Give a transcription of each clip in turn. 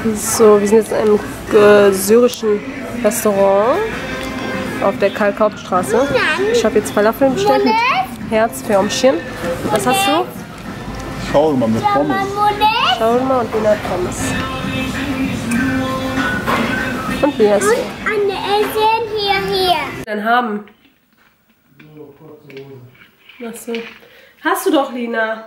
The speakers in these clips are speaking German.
So, wir sind jetzt in einem syrischen Restaurant auf der Kalk-Hauptstraße. Ich habe jetzt Falafel bestellt mit Herzförmchen. Was hast du? Shawarma mit Pommes. Shawarma und Lina Pommes. Und wie hast du? Hier. Dann haben. Achso. Hast du doch, Lina.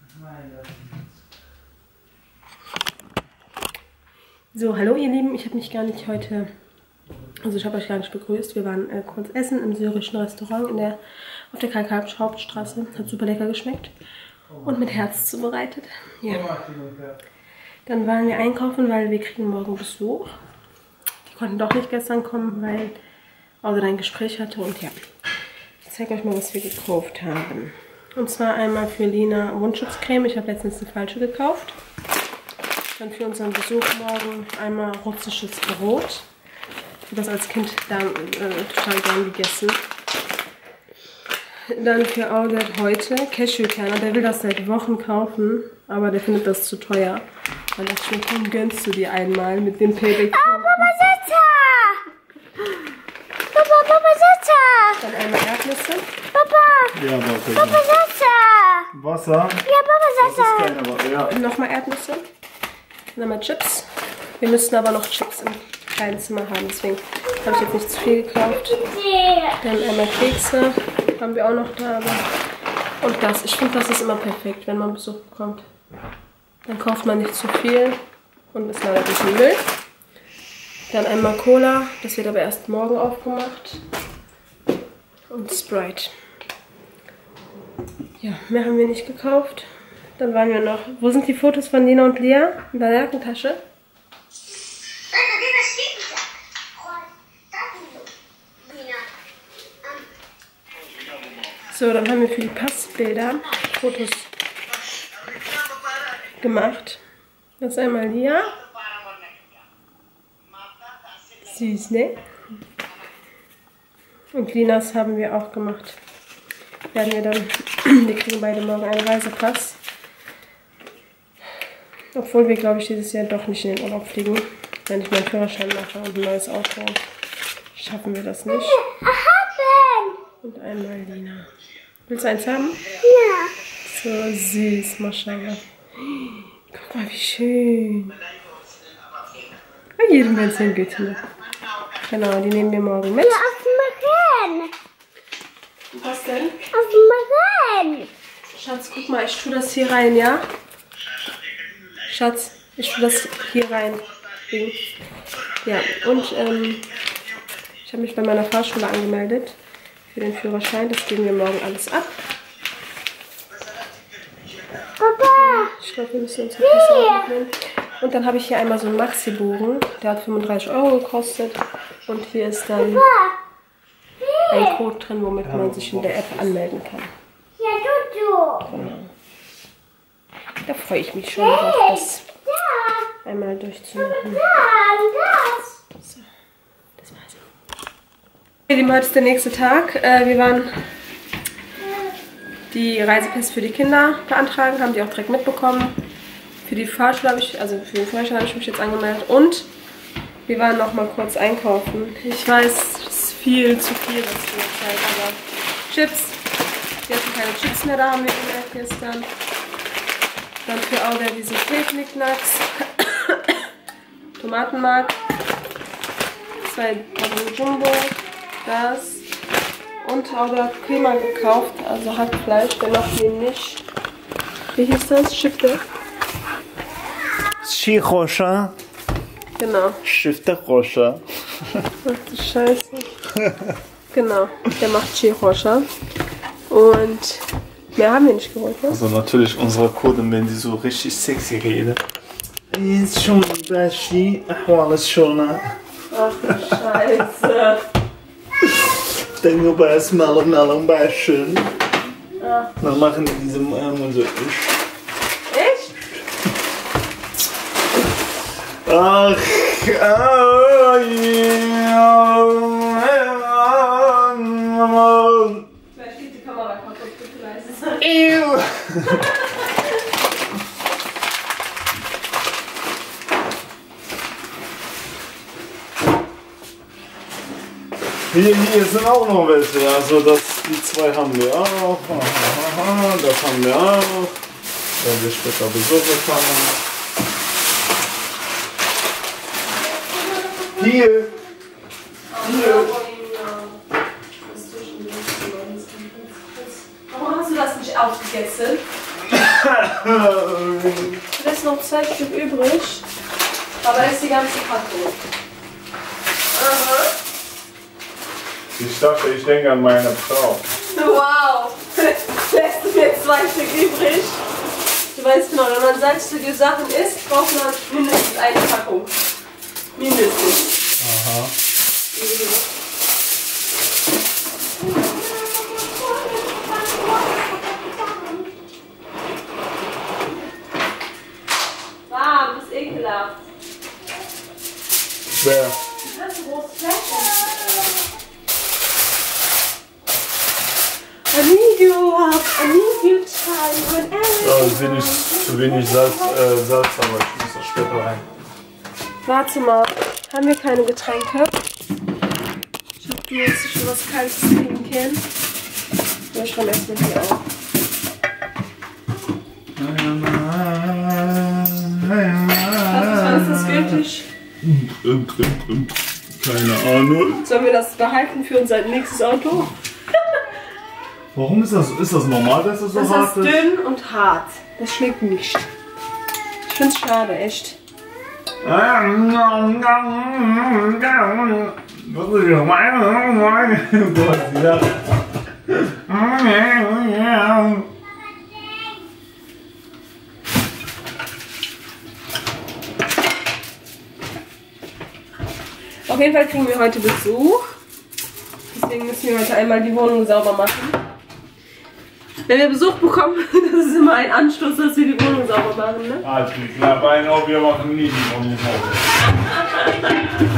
So, hallo ihr Lieben. Ich habe mich gar nicht heute... Also ich habe euch gar nicht begrüßt. Wir waren kurz essen im syrischen Restaurant auf der Kalk-Hauptstraße. Hat super lecker geschmeckt. Und mit Herz zubereitet. Ja. Dann waren wir einkaufen, weil wir kriegen morgen Besuch. Die konnten doch nicht gestern kommen, weil Aude ein Gespräch hatte. Und ja, ich zeige euch mal, was wir gekauft haben. Und zwar einmal für Lina Wundschutzcreme. Ich habe letztens eine falsche gekauft. Dann für unseren Besuch morgen einmal russisches Brot. Ich habe das als Kind total gern gegessen. Dann für Aude heute Cashewkerne. Der will das seit Wochen kaufen, aber der findet das zu teuer. Dann dachte ich mir, komm, gönnst du dir einmal mit dem Payback. Papa, Sitzer! Dann einmal Erdnüsse. Papa! Ja, warte. Papa, Sitzer! Wasser? Ja, Papa, Das ist Sitzer! kein, aber ja. Nochmal Erdnüsse. Dann einmal Chips. Wir müssten aber noch Chips im kleinen Zimmer haben, deswegen habe ich jetzt nicht zu viel gekauft. Dann einmal Kekse haben wir auch noch da. Und das. Ich finde, das ist immer perfekt, wenn man Besuch bekommt. Dann kauft man nicht zu viel und ist leider ein bisschen Müll. Dann einmal Cola, das wird aber erst morgen aufgemacht. Und Sprite. Ja, mehr haben wir nicht gekauft. Dann waren wir noch... Wo sind die Fotos von Lina und Lia? In der Jackentasche? So, dann haben wir für die Passbilder Fotos gemacht. Das ist einmal Lia. Süß, ne? Und Linas haben wir auch gemacht. Werden wir dann... Wir kriegen beide morgen einen Reisepass. Obwohl wir, glaube ich, dieses Jahr doch nicht in den Urlaub fliegen. Wenn ich meinen Führerschein mache und ein neues Auto, schaffen wir das nicht. Und einmal Lina. Willst du eins haben? Ja. So süß, Maschallah. Guck mal, wie schön. Bei jedem Männchen Güte. Genau, die nehmen wir morgen mit. Ja, auf dem Rennen. Was denn? Auf dem Rennen. Schatz, guck mal, ich tue das hier rein, ja? Schatz, ich tue das hier rein. Ja, und ich habe mich bei meiner Fahrschule angemeldet für den Führerschein. Das geben wir morgen alles ab. Papa. Ich glaube, wir müssen uns ein Pass mitnehmen. Und dann habe ich hier einmal so einen Maxi-Bogen. Der hat 35 € gekostet. Und hier ist dann ein Code drin, womit man sich in der App anmelden kann. Ja, du. Genau. Da freue ich mich schon drauf, das einmal durchzumachen. So, das war's. Okay, Lieben, heute ist der nächste Tag. Wir waren die Reisepässe für die Kinder beantragen, haben die auch direkt mitbekommen. Für die Fahrschule habe ich, also für den Führerschein habe ich mich jetzt angemeldet. Und wir waren noch mal kurz einkaufen. Ich weiß, es ist viel zu viel, was für eine Zeit, aber Chips. Wir hatten keine Chips mehr da, haben wir gemerkt gestern. Dann für Aude diese Knicknacks, Tomatenmark, 2 Packungen Jumbo, das und Aude hat Prima gekauft, also Hackfleisch, der macht den nicht. Wie hieß das? Schifte? Schirosha. Genau. Schifte Rosha. Ach du Scheiße. Genau, der macht Chirosha. Und mehr haben wir nicht geholt, ne? Also natürlich unsere Kurden, wenn die so richtig sexy reden. Ist schon Bashi, alles schon. Ach du Scheiße. Denke bei Esmeralda Bashi. Ja. Dann machen die diese und so. Echt? Ach, Vielleicht geht die Kamera kaputt, bitte leise sein. Hier sind auch noch welche, also die zwei haben wir auch. Das haben wir auch. Wenn wir später Besuch bekommen. Hier. Warum hast du das nicht aufgegessen? Du hast noch 2 Stück übrig, aber da ist die ganze Packung. Aha. Ich dachte, ich denke an meine Frau. Wow! Lässt du mir 2 Stück übrig? Du weißt genau, wenn man salzige Sachen isst, braucht man mindestens eine Packung. Mindestens. Aha. Warm, das ist ekelhaft. Wer? Du hast ein großes Fläschchen. I need you time when Zu wenig Salz, aber ich muss das später rein. Warte mal, haben wir keine Getränke? Ich hab dir jetzt schon was Kaltes trinken. Wir schreiben erstmal hier auf. Was ist das gültig? Keine Ahnung. Sollen wir das behalten für unser nächstes Auto? Warum ist das? Ist das normal, dass das so hart ist? Das ist dünn und hart. Das schmeckt nicht. Ich find's schade, echt. Auf jeden Fall kriegen wir heute Besuch. Deswegen müssen wir heute einmal die Wohnung sauber machen. Wenn wir Besuch bekommen, das ist immer ein Anstoß, dass wir die Wohnung sauber machen, ne? Halt die Klappe ein, wir machen nie die Wohnung sauber.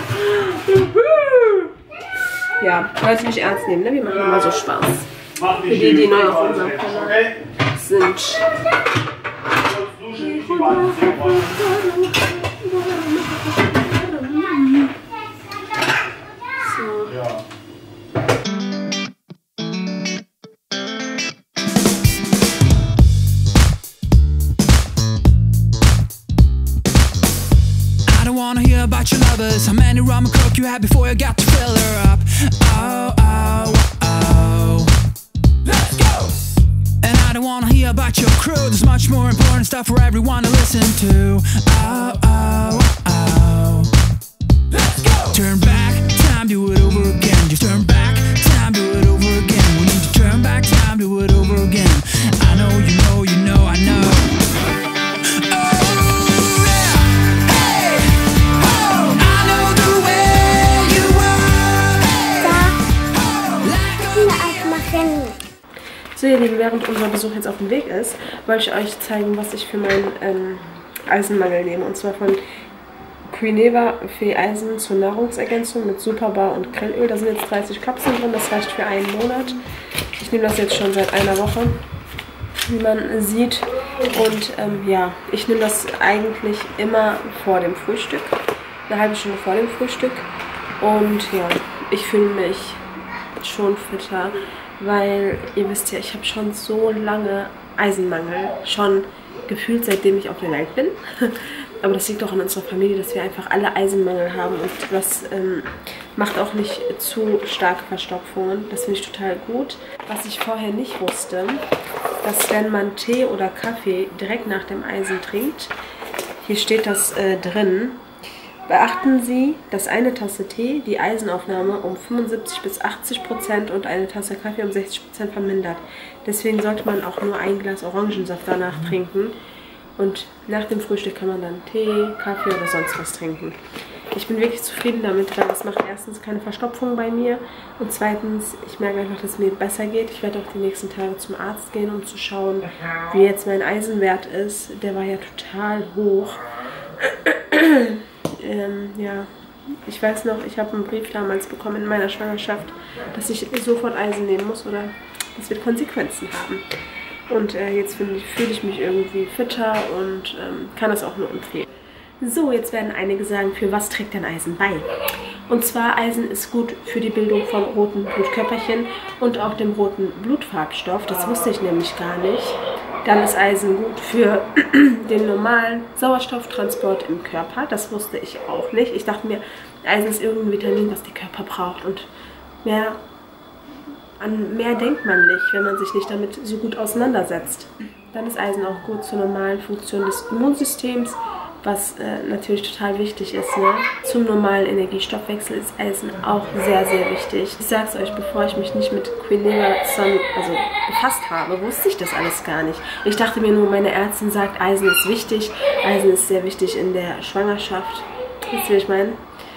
Ja, Leute nicht ernst nehmen, ne? Wir machen immer so Spaß. Für die, die neu auf unserem Kanal sind. So. Ja. I don't wanna hear about your lovers, how many rum and coke you had before you got to fill her up. Oh, oh, oh. Let's go! And I don't wanna hear about your crew, there's much more important stuff for everyone to listen to. Oh, oh, oh. Let's go! Turn back, time, do it over again. Just turn back, time, do it over again. We need to turn back, time, do it over again. I know, you know, you know, I know. So ihr Lieben, während unser Besuch jetzt auf dem Weg ist, wollte ich euch zeigen, was ich für meinen Eisenmangel nehme. Und zwar von Quineva für Eisen zur Nahrungsergänzung mit Superbar und Grillöl. Da sind jetzt 30 Kapseln drin, das reicht für einen Monat. Ich nehme das jetzt schon seit einer Woche, wie man sieht. Und ja, ich nehme das eigentlich immer vor dem Frühstück, eine halbe Stunde vor dem Frühstück. Und ja, ich fühle mich schon fitter. Weil, ihr wisst ja, ich habe schon so lange Eisenmangel, schon gefühlt seitdem ich auf der Welt bin. Aber das liegt auch an unserer Familie, dass wir einfach alle Eisenmangel haben und das macht auch nicht zu starke Verstopfungen. Das finde ich total gut. Was ich vorher nicht wusste, dass wenn man Tee oder Kaffee direkt nach dem Eisen trinkt, hier steht das drin, beachten Sie, dass eine Tasse Tee die Eisenaufnahme um 75 bis 80% und eine Tasse Kaffee um 60% vermindert. Deswegen sollte man auch nur ein Glas Orangensaft danach trinken. Und nach dem Frühstück kann man dann Tee, Kaffee oder sonst was trinken. Ich bin wirklich zufrieden damit, weil es macht erstens keine Verstopfung bei mir und zweitens, ich merke einfach, dass es mir besser geht. Ich werde auch die nächsten Tage zum Arzt gehen, um zu schauen, wie jetzt mein Eisenwert ist. Der war ja total hoch. Ja, ich weiß noch, ich habe einen Brief damals bekommen in meiner Schwangerschaft, dass ich sofort Eisen nehmen muss oder das wird Konsequenzen haben. Und jetzt fühle ich mich irgendwie fitter und kann das auch nur empfehlen. So, jetzt werden einige sagen, für was trägt denn Eisen bei? Und zwar Eisen ist gut für die Bildung von roten Blutkörperchen und auch dem roten Blutfarbstoff. Das wusste ich nämlich gar nicht. Dann ist Eisen gut für den normalen Sauerstofftransport im Körper. Das wusste ich auch nicht. Ich dachte mir, Eisen ist irgendein Vitamin, was der Körper braucht. Und an mehr denkt man nicht, wenn man sich nicht damit so gut auseinandersetzt. Dann ist Eisen auch gut zur normalen Funktion des Immunsystems, was natürlich total wichtig ist. Ne? Zum normalen Energiestoffwechsel ist Eisen auch sehr, sehr wichtig. Ich sage es euch, bevor ich mich nicht mit Quinella befasst habe, wusste ich das alles gar nicht. Ich dachte mir nur, meine Ärztin sagt, Eisen ist wichtig. Eisen ist sehr wichtig in der Schwangerschaft. Wisst ihr, was ich meine?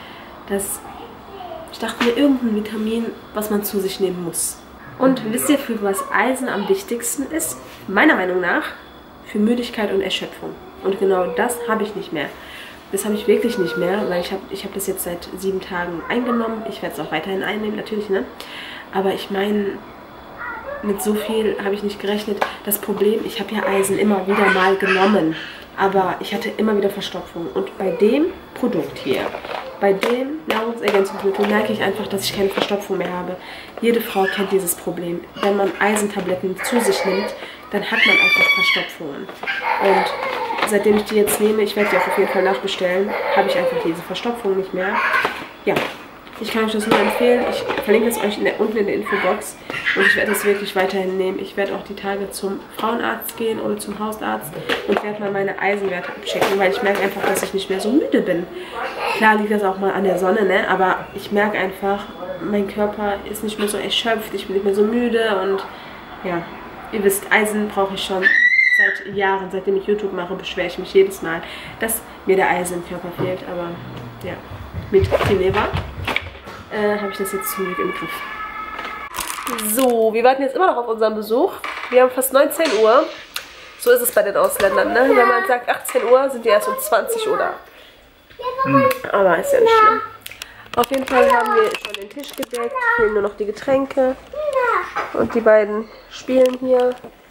Ich dachte mir, irgendein Vitamin, was man zu sich nehmen muss. Und wisst ihr, für was Eisen am wichtigsten ist? Meiner Meinung nach für Müdigkeit und Erschöpfung. Und genau das habe ich nicht mehr. Das habe ich wirklich nicht mehr, weil ich hab das jetzt seit 7 Tagen eingenommen. Ich werde es auch weiterhin einnehmen, natürlich, ne? Aber ich meine, mit so viel habe ich nicht gerechnet. Das Problem, ich habe ja Eisen immer wieder mal genommen, aber ich hatte immer wieder Verstopfung. Und bei dem Produkt hier, bei dem Nahrungsergänzungsmittel, merke ich einfach, dass ich keine Verstopfung mehr habe. Jede Frau kennt dieses Problem. Wenn man Eisentabletten zu sich nimmt, dann hat man einfach Verstopfungen. Und seitdem ich die jetzt nehme, ich werde die auch auf jeden Fall nachbestellen, habe ich einfach diese Verstopfung nicht mehr. Ja, ich kann euch das nur empfehlen. Ich verlinke es euch unten in der Infobox. Und ich werde es wirklich weiterhin nehmen. Ich werde auch die Tage zum Frauenarzt gehen oder zum Hausarzt und werde mal meine Eisenwerte abchecken, weil ich merke einfach, dass ich nicht mehr so müde bin. Klar liegt das auch mal an der Sonne, ne? Aber ich merke einfach, mein Körper ist nicht mehr so erschöpft, ich bin nicht mehr so müde und ja, ihr wisst, Eisen brauche ich schon seit Jahren. Seitdem ich YouTube mache, beschwere ich mich jedes Mal, dass mir der Eisen im Körper fehlt. Aber ja, mit Quinella habe ich das jetzt zum Glück im Griff. So, wir warten jetzt immer noch auf unseren Besuch. Wir haben fast 19 Uhr. So ist es bei den Ausländern, ne? Wenn man sagt 18 Uhr, sind die erst um 20 Uhr da. Aber ist ja nicht schlimm. Auf jeden Fall haben wir schon den Tisch gedeckt. Fehlen nur noch die Getränke. Und die beiden spielen hier.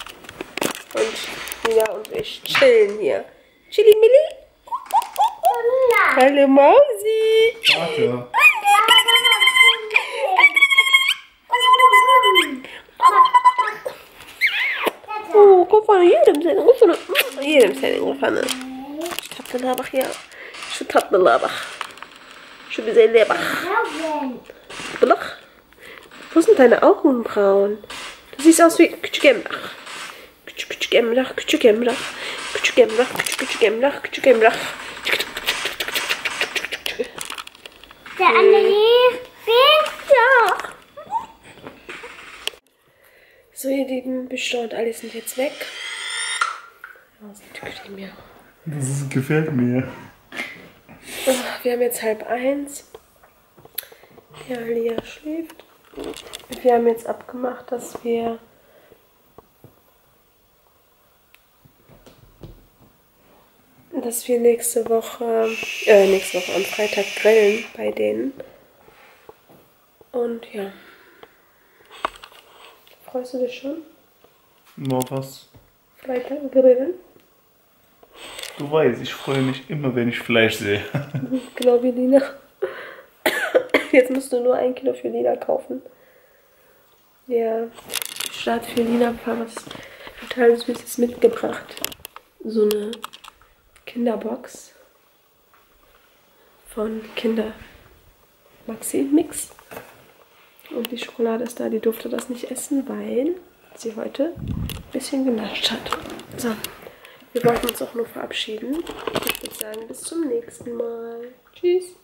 Und Nina und ich chillen hier. Chili Milli. Hallo Mausi. Warte. Oh, guck mal, jedem seine Ruffanne. Jedem seine Ruffanne. Ich hab den Labach hier. Ich hab den Labach. Ich hab den Labach. Blach. Wo sind deine Augenbrauen? Du siehst aus wie Küçükemrach. Küçükemrach, Küçükemrach. Küçükemrach, Küçükemrach, Küçükemrach. Der andere Ja. So, ihr Lieben, Büster und alles sind jetzt weg. Das gefällt mir. Wir haben jetzt 12:30. Ja, Lia schläft. Wir haben jetzt abgemacht, dass wir nächste Woche am Freitag grillen bei denen. Und ja. Freust du dich schon? Nur was? Freitag grillen? Du weißt, ich freue mich immer, wenn ich Fleisch sehe. Genau wie Lina. Jetzt musst du nur 1 Kilo für Lina kaufen. Ja, statt für Lina was total Süßes mitgebracht. So eine Kinderbox von Kinder Maxi Mix. Und die Schokolade ist da, die durfte das nicht essen, weil sie heute ein bisschen genascht hat. So, wir wollten uns auch nur verabschieden. Ich würde sagen, bis zum nächsten Mal. Tschüss.